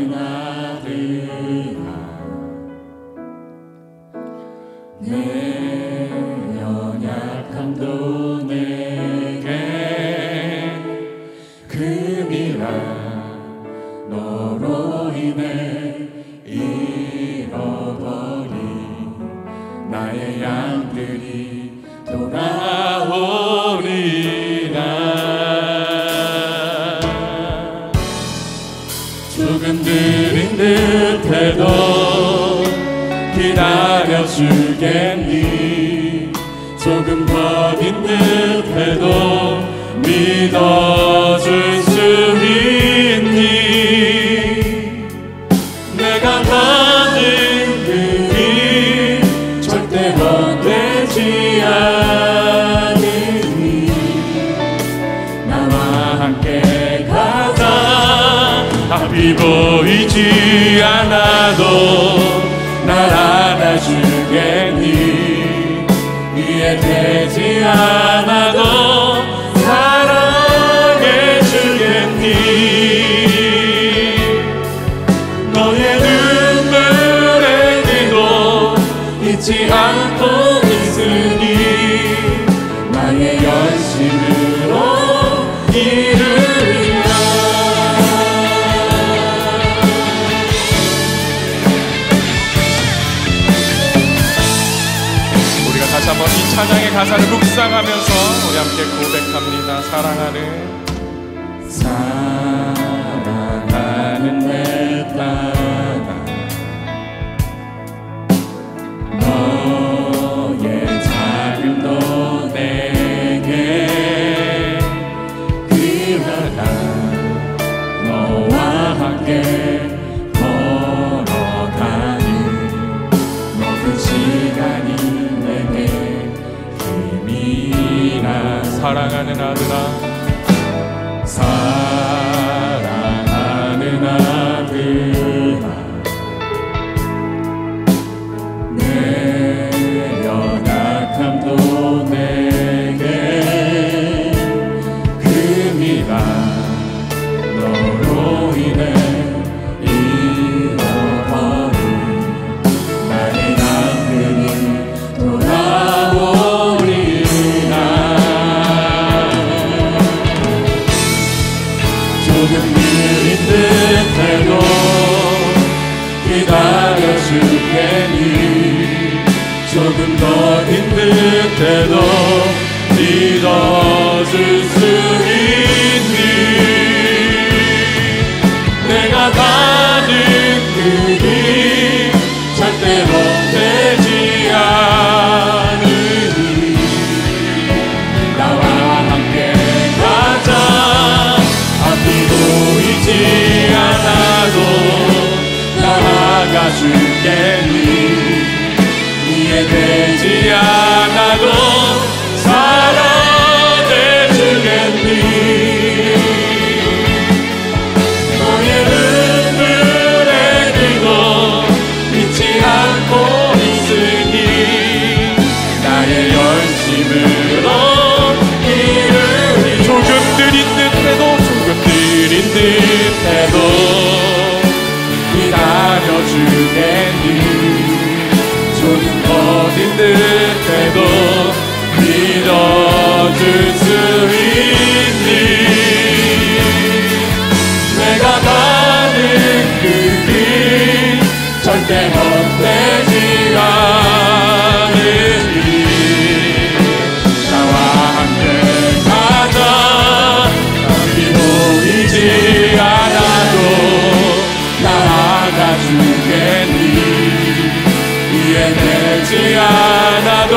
아들아, 내 연약함도 내게 금이라. 너로 인해 잃어버린 나의 양들이 돌아오리라. 조금 느린 듯해도 기다려주겠니? 조금 더딘 듯해도 믿어줄 수 있니? 내가 가는 그 길 절대 헛되지 않으니 나와 함께 가자. 답이 보이지 않아도 날 안아주겠니? 이해되지 않아도 사랑해주겠니? 너의 눈물의 기도 잊지 않고 있으니 나의 열심으로 이루리라. 우리가 다시 한번 이 찬양의 가사를 묵상하면서 우리 함께 고백합니다. 사랑하는 내 딸아, 너의 자금도 내게 그려라. 너와 함께 걸어가는 모든 시간이 내게 힘이라. 사랑하는 아들아, 사랑하는 아들아, 내 연약함도 내게 금이라. 너로 인해 잃어버린 나의 양들이 돌아오리라. 조금 느린 듯해도 기다려주겠니? 조금 더딘 듯해도 믿어줄 수 있니? 내가 가는 그 길 절대로 되지 않으니 나와 함께 가자. 앞이 보이지 않아도 나아가주겠니? 이해되지 않아도 사랑해주겠니? 너의 눈물의 기도 잊지 않고 있으니 나의 열심으로 이루리. 조금 느린 듯해도 기다려주겠니? 조금 더딘 듯해도 믿어줄 수 있니? 내가 가는 그 길 절대 헛되지 않으니 나와 함께 가자. 앞이 보이지 않아도 나아가주겠니? 이해되지 않아도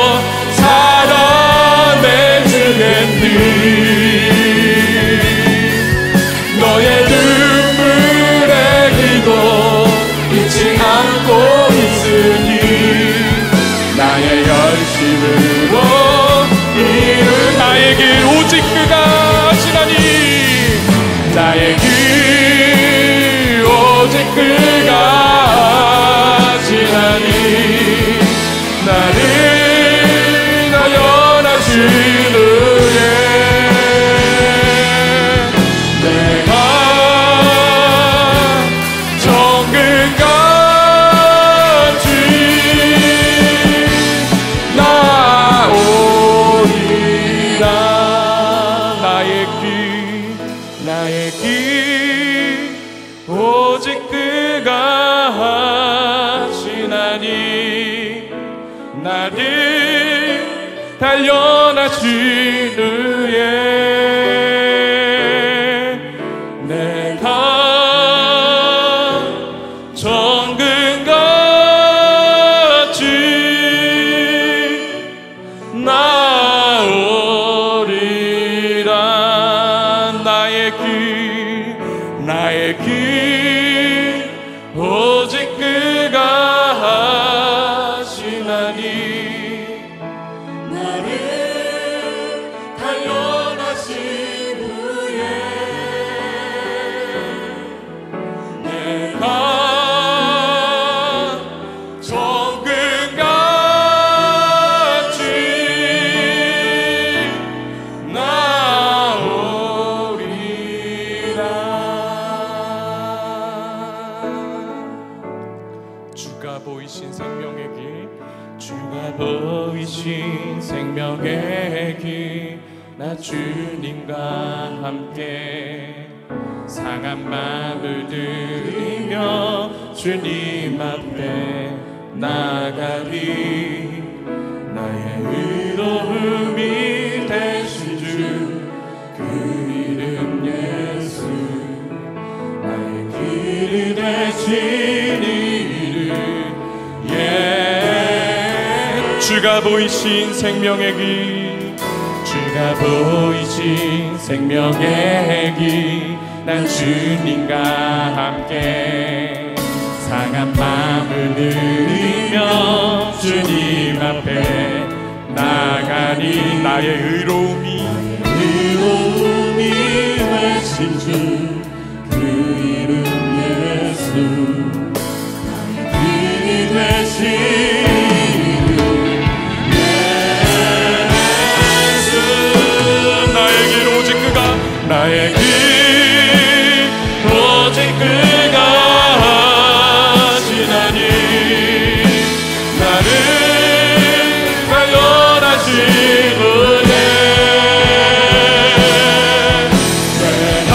사랑해주겠니? 너의 눈물의 기도 잊지 않고 있으니 나의 열심으로 이룰. 나의 길 오직 그가 하시나니, 나의 길 오직 그가 하시나니 나를 나연하시느에 내가 오직 그가 하시나니 나를 단련하신 후에 내가 정금같이 나오리라. 나의 길 오직 그가 하시나니 나를 단련하신 후에 내가 정금같이 나오리라. 주가 보이신 생명의 길, 주가 보이신 생명의 길, 나 주님과 함께 상한 마음을 들이며 주님 앞에 나가리. 나의 의로움이 되신 주 그 이름 예수, 나의 길이 되신 이름 주가 보이신 생명의 길, 주가 보이신 생명의 길, 난 주님과 함께 상한 마음을 들이며 주님 앞에 나가니. 나의 의로움이 되신 주 그 이름 예수, 나의 길이 되신 나의 길 오직 그가 하시나니 나를 단련하신 후에 내가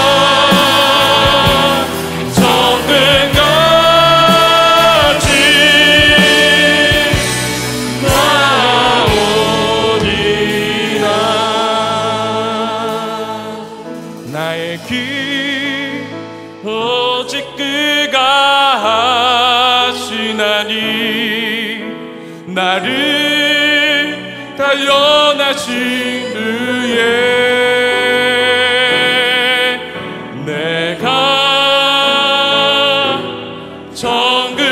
정금같이 나오리라. 나의 길 오직 그가 하시나니 나를 단련하신 후에 내가 정금